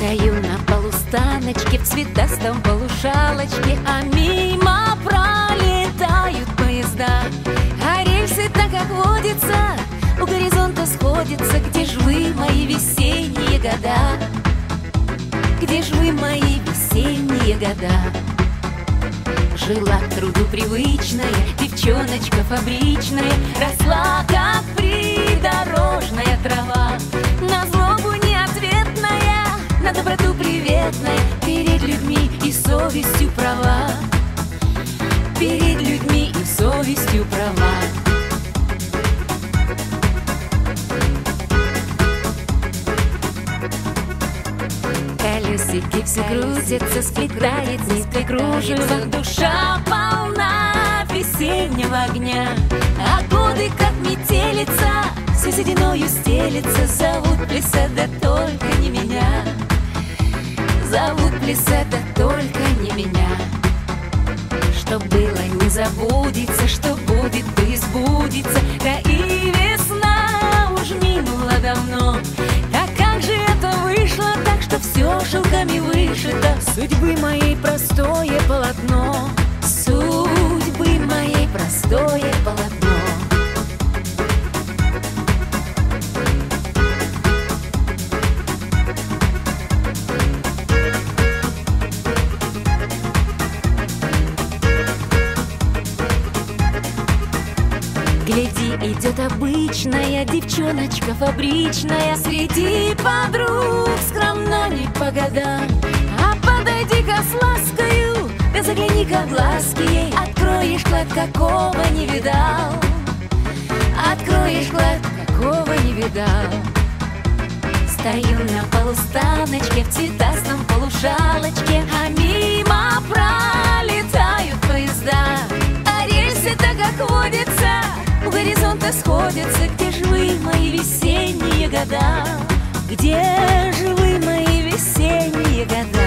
Стою на полустаночке в цветастом полушалочке, а мимо пролетают поезда. А рельсы, так как водится, у горизонта сходятся. Где ж вы, мои весенние года? Где ж вы, мои весенние года? Жила к труду привычная девчоночка фабричная, росла, как придорожная трава, на злобу неответная, на доброту приветная, перед людьми и совестью права, перед людьми и совестью права. Колесики все крутятся, сплетает нитка кружева, душа полна весеннего огня. А годы, как метелица, все сединою стелится. Зовут плясать, да только не меня. Зовут плясать, да только не меня. Что было, не забудется, что будет, то и сбудется. Да и весна уж минула давно. Да как же это вышло так, что все шелками вышито? Судьбы моей простое полотно, судьбы моей простое полотно. Гляди, идет обычная девчоночка фабричная, среди подруг скромно не по годам. А подойди-ка с ласкою, да загляни-ка в глазки ей. Откроешь клад, какого не видал, откроешь клад, какого не видал. Стою на полустаночке в цветастом полушалочке, а мимо пролетают поезда. А рельсы, так как водится, у горизонта сходятся. Где же вы, мои весенние года? Где же вы, мои весенние года?